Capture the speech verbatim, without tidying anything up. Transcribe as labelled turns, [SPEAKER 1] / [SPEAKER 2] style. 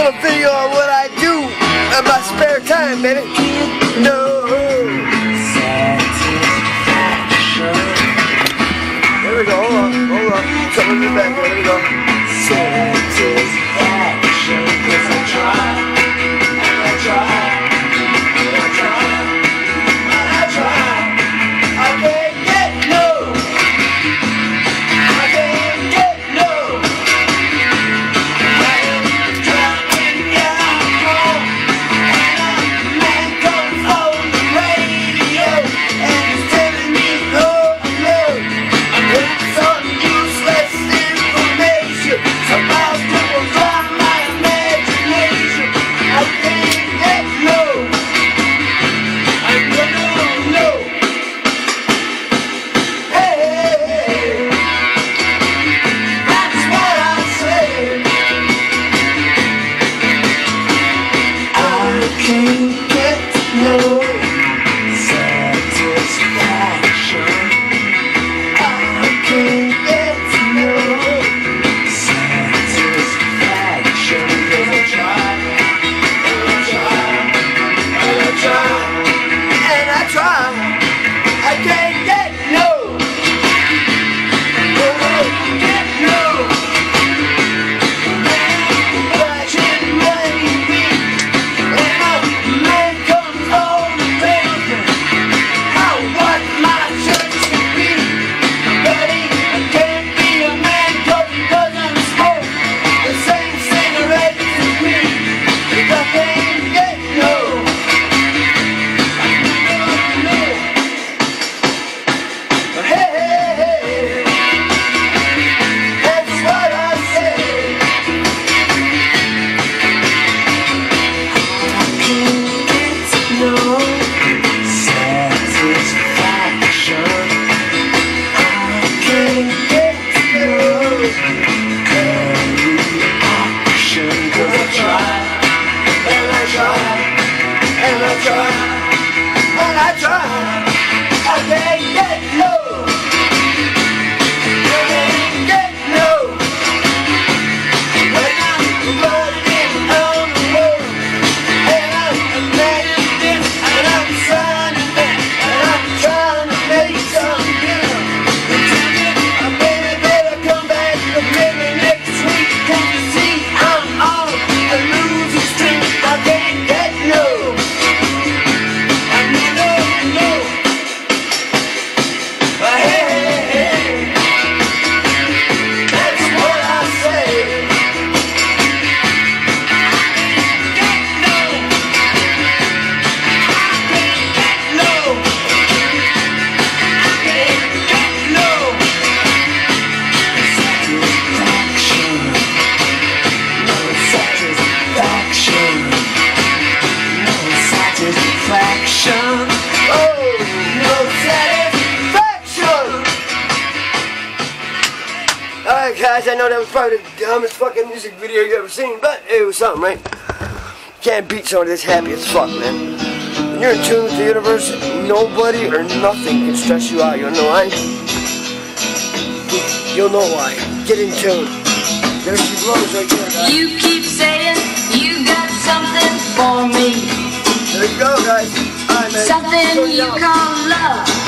[SPEAKER 1] little video on what I do in my spare time, baby. No. There we go. Hold on. Hold on. Something in the back. There we go. Satisfaction. Cause I try. And I try. And I try. And I try. I can't get no. I can't get no. I am driving down home. And a man comes on the radio. And he's telling me, oh, no. I'm getting some useless information. Somehow people drive my imagination. I can't get no. I don't know. Hey, hey, hey. That's what I say. I can't get no satisfaction. I can't get no satisfaction. Cause I try, and I try, and I try, and I try. I can't get no. No, get no. Watching money beat, and a man comes on the radio. How what my church can be, buddy, I can't be a man 'cause he doesn't smoke the same cigarettes as me. 'Cause I can't get no. No, no. Hey, hey, hey. That's what I say. I can't get no satisfaction. I can't get no reaction. 'Cause I try, and I try, and I try, and I try. I can't get no. I can't get no. When I'm running on the road, and I'm imagining, and I'm signing that, and I'm trying to make some dinner. I maybe better come back maybe next week. 'Cause you see, I'm on a losing streak. I can't get no. I no, no. Hey, hey, hey. That's what I say. Get no. Get no. Get no. Satisfaction. No satisfaction. No satisfaction. Oh, no satisfaction. Alright guys, I know that was probably the dumbest fucking music video you ever seen, but it was something, right? Can't beat someone that's happy as fuck, man. When you're in tune with the universe, nobody or nothing can stress you out. You'll know why? You'll know why. Get in tune. There's she blows right there, guys.
[SPEAKER 2] You keep saying you got something for me,
[SPEAKER 1] There you go, guys. Alright, man.
[SPEAKER 2] something
[SPEAKER 1] Turn it
[SPEAKER 2] you
[SPEAKER 1] down.
[SPEAKER 2] call love.